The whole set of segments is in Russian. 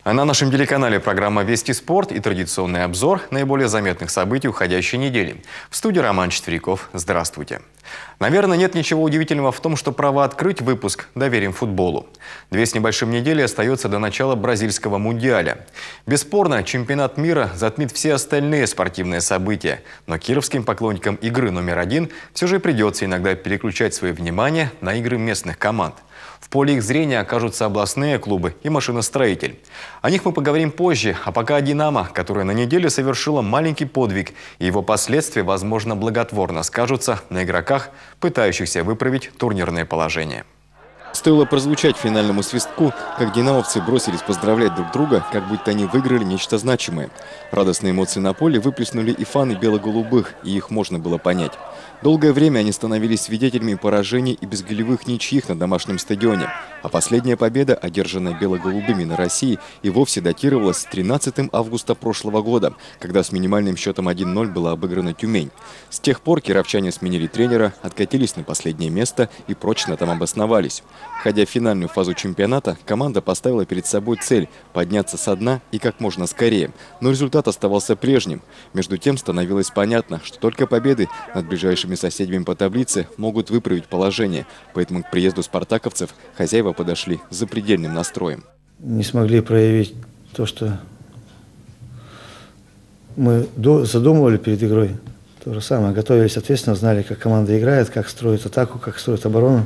На нашем телеканале программа «Вести спорт» и традиционный обзор наиболее заметных событий уходящей недели. В студии Роман Четверяков. Здравствуйте. Наверное, нет ничего удивительного в том, что право открыть выпуск доверим футболу. 2 с небольшим недели остается до начала бразильского мундиаля. Бесспорно, чемпионат мира затмит все остальные спортивные события. Но кировским поклонникам игры номер 1 все же придется иногда переключать свое внимание на игры местных команд. В поле их зрения окажутся областные клубы и машиностроитель. О них мы поговорим позже, а пока «Динамо», которая на неделе совершила маленький подвиг, и его последствия, возможно, благотворно скажутся на игроках, пытающихся выправить турнирное положение. Стоило прозвучать финальному свистку, как динамовцы бросились поздравлять друг друга, как будто они выиграли нечто значимое. Радостные эмоции на поле выплеснули и фаны бело-голубых, и их можно было понять. Долгое время они становились свидетелями поражений и безголевых ничьих на домашнем стадионе. А последняя победа, одержанная бело-голубыми на России, и вовсе датировалась 13 августа прошлого года, когда с минимальным счетом 1-0 была обыграна Тюмень. С тех пор кировчане сменили тренера, откатились на последнее место и прочно там обосновались. Входя в финальную фазу чемпионата, команда поставила перед собой цель – подняться со дна и как можно скорее. Но результат оставался прежним. Между тем становилось понятно, что только победы над ближайшими соседями по таблице могут выправить положение. Поэтому к приезду спартаковцев хозяева подошли с запредельным настроем. Не смогли проявить то, что мы задумывали перед игрой. То же самое. Готовились ответственно, знали, как команда играет, как строит атаку, как строит оборону.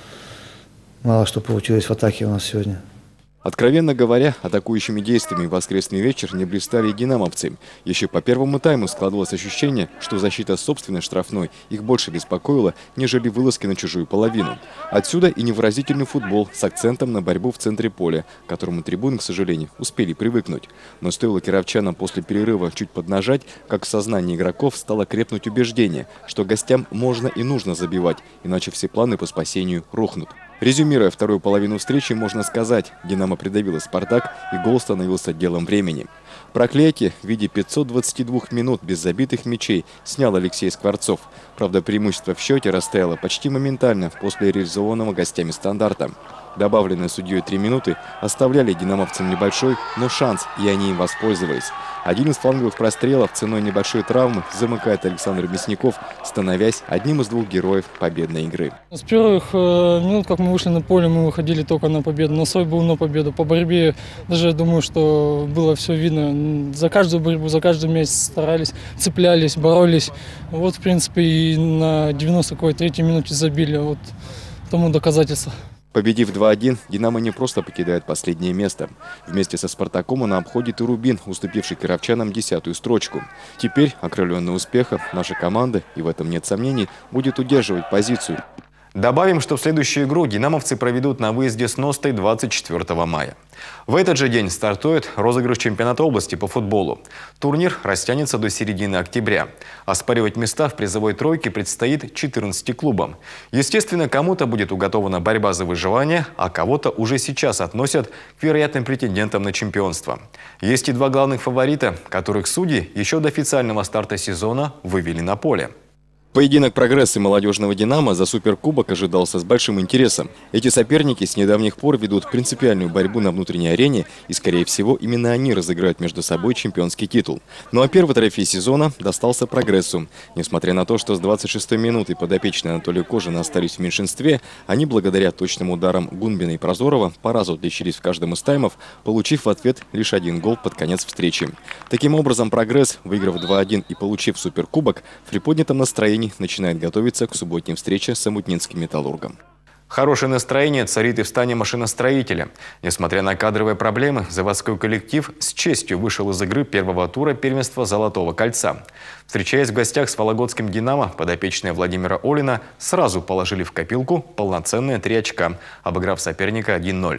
Мало что получилось в атаке у нас сегодня. Откровенно говоря, атакующими действиями в воскресный вечер не блистали и динамовцы. Еще по первому тайму складывалось ощущение, что защита собственной штрафной их больше беспокоила, нежели вылазки на чужую половину. Отсюда и невыразительный футбол с акцентом на борьбу в центре поля, к которому трибуны, к сожалению, успели привыкнуть. Но стоило кировчанам после перерыва чуть поднажать, как в сознании игроков стало крепнуть убеждение, что гостям можно и нужно забивать, иначе все планы по спасению рухнут. Резюмируя вторую половину встречи, можно сказать, «Динамо» придавило «Спартак», и гол становился делом времени. Проклятие в виде 522 минут без забитых мячей снял Алексей Скворцов. Правда, преимущество в счете растаяло почти моментально после реализованного гостями стандарта. Добавленные судьей 3 минуты оставляли динамовцам небольшой, но шанс, и они им воспользовались. Один из фланговых прострелов ценой небольшой травмы замыкает Александр Мясников, становясь одним из 2 героев победной игры. С первых минут, как мы вышли на поле, мы выходили только на победу. Настрой был на победу. По борьбе даже, я думаю, что было все видно. За каждую борьбу, за каждый мяч старались, цеплялись, боролись. Вот, в принципе, и на 93-й минуте забили. Вот тому доказательство. Победив 2-1, «Динамо» не просто покидает последнее место. Вместе со «Спартаком» она обходит и «Рубин», уступивший кировчанам 10-ю строчку. Теперь, окрыленная успехом, наша команда, и в этом нет сомнений, будет удерживать позицию. Добавим, что в следующую игру динамовцы проведут на выезде с Ностой 24 мая. В этот же день стартует розыгрыш чемпионата области по футболу. Турнир растянется до середины октября. Оспаривать места в призовой тройке предстоит 14 клубам. Естественно, кому-то будет уготована борьба за выживание, а кого-то уже сейчас относят к вероятным претендентам на чемпионство. Есть и 2 главных фаворита, которых судьи еще до официального старта сезона вывели на поле. Поединок «Прогресс» и молодежного «Динамо» за суперкубок ожидался с большим интересом. Эти соперники с недавних пор ведут принципиальную борьбу на внутренней арене, и, скорее всего, именно они разыграют между собой чемпионский титул. Ну а первый трофей сезона достался «Прогрессу». Несмотря на то, что с 26-й минуты подопечные Анатолия Кожина остались в меньшинстве, они благодаря точным ударам Гунбина и Прозорова по разу отличились в каждом из таймов, получив в ответ лишь 1 гол под конец встречи. Таким образом, «Прогресс», выиграв 2-1 и получив суперкубок, в приподнятом настроении начинает готовиться к субботней встрече с амутнинским «Металлургом». Хорошее настроение царит и в стане машиностроителя. Несмотря на кадровые проблемы, заводской коллектив с честью вышел из игры первого тура первенства «Золотого кольца». Встречаясь в гостях с вологодским «Динамо», подопечные Владимира Олина сразу положили в копилку полноценные 3 очка, обыграв соперника 1-0.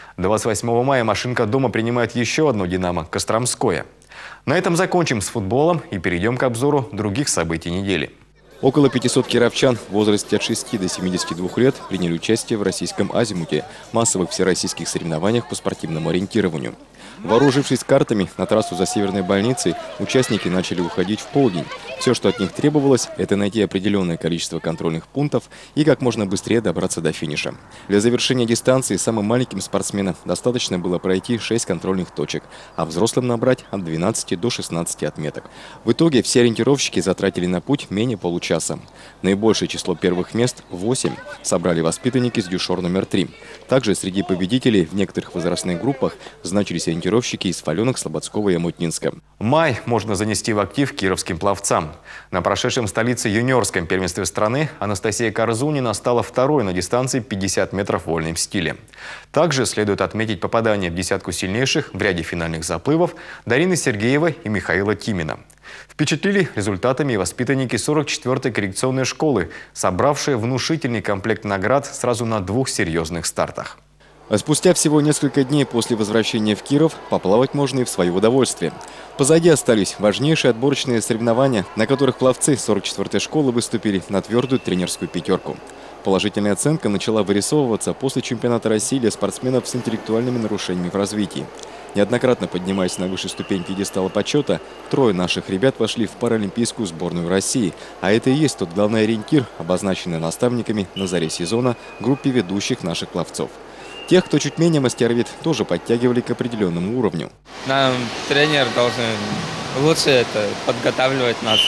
28 мая машинка дома принимает еще одно «Динамо» – Костромское. На этом закончим с футболом и перейдем к обзору других событий недели. Около 500 кировчан в возрасте от 6 до 72 лет приняли участие в российском азимуте – массовых всероссийских соревнованиях по спортивному ориентированию. Вооружившись картами, на трассу за Северной больницей участники начали уходить в полдень. Все, что от них требовалось, это найти определенное количество контрольных пунктов и как можно быстрее добраться до финиша. Для завершения дистанции самым маленьким спортсменам достаточно было пройти 6 контрольных точек, а взрослым набрать от 12 до 16 отметок. В итоге все ориентировщики затратили на путь менее получаса. Наибольшее число первых мест – 8 – собрали воспитанники с дюшор номер 3. Также среди победителей в некоторых возрастных группах значились ориентировщики из Фаленок, Слободского и Омутнинска. Май можно занести в актив кировским пловцам. На прошедшем в столице юниорском первенстве страны Анастасия Корзунина стала второй на дистанции 50 метров в вольном стиле. Также следует отметить попадание в десятку сильнейших в ряде финальных заплывов Дарины Сергеевой и Михаила Тимина. Впечатлили результатами и воспитанники 44-й коррекционной школы, собравшие внушительный комплект наград сразу на 2 серьезных стартах. А спустя всего несколько дней после возвращения в Киров поплавать можно и в свое удовольствие. Позади остались важнейшие отборочные соревнования, на которых пловцы 44-й школы выступили на твердую тренерскую пятерку. Положительная оценка начала вырисовываться после чемпионата России для спортсменов с интеллектуальными нарушениями в развитии. Неоднократно поднимаясь на высшую ступень пьедестала почета, 3 наших ребят вошли в паралимпийскую сборную России. А это и есть тот главный ориентир, обозначенный наставниками на заре сезона группе ведущих наших пловцов. Тех, кто чуть менее мастеровит, тоже подтягивали к определенному уровню. Нам тренер должен лучше подготавливать нас.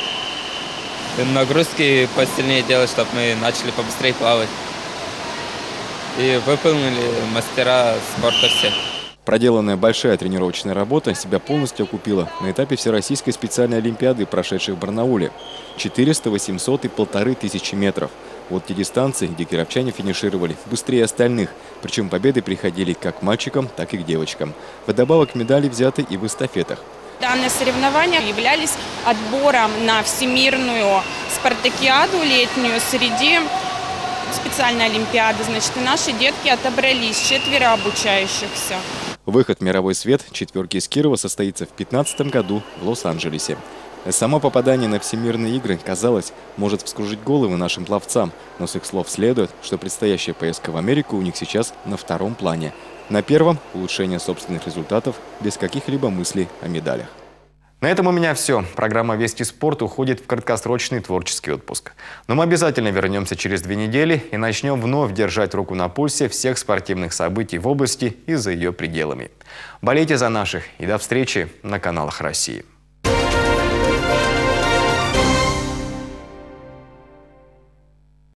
Нагрузки посильнее делать, чтобы мы начали побыстрее плавать. И выполнили мастера спорта все. Проделанная большая тренировочная работа себя полностью окупила на этапе Всероссийской специальной олимпиады, прошедшей в Барнауле. 400, 800 и 1500 метров. Вот те дистанции, где кировчане финишировали быстрее остальных. Причем победы приходили как к мальчикам, так и к девочкам. Вдобавок медали взяты и в эстафетах. Данные соревнования являлись отбором на всемирную спартакиаду летнюю среди специальной олимпиады. Значит, и наши детки отобрались, 4 обучающихся. Выход в мировой свет четверки из Кирова состоится в 2015 году в Лос-Анджелесе. Само попадание на всемирные игры, казалось, может вскружить головы нашим пловцам, но с их слов следует, что предстоящая поездка в Америку у них сейчас на 2-м плане. На 1-м – улучшение собственных результатов без каких-либо мыслей о медалях. На этом у меня все. Программа «Вести спорт» уходит в краткосрочный творческий отпуск. Но мы обязательно вернемся через 2 недели и начнем вновь держать руку на пульсе всех спортивных событий в области и за ее пределами. Болейте за наших и до встречи на каналах России.